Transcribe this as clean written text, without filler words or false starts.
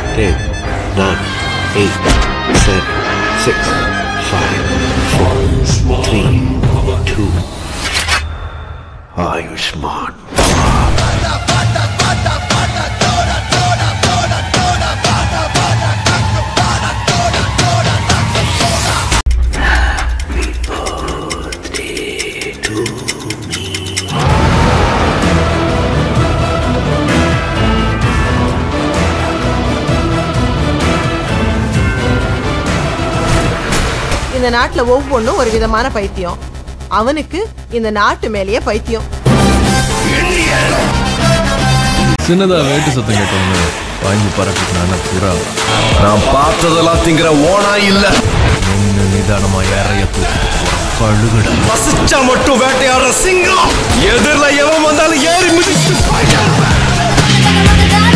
10, 9, 8, 7, 6, 5, 4, 3, 2. Ayushman. இந்த நாட்டுல ஒவ்வொன்றும் ஒரு விதமான பைத்தியம். அவனுக்கு இந்த நாட்டு மேலேயே பைத்தியம். சின்னதா வேட்டு சத்தம் கேட்டவங்க வாங்கி பறக்குறான புறா. நான் பார்த்ததெல்லாம் திங்கிற ஓனா இல்ல. நின்னு நிதானமா ஏறைய பழுகடா. பசிச்சா மட்டும் வேட்டையாடுற சிங்கம். எதிரில எவன் வந்தாலும் ஏறி மிதிச்சு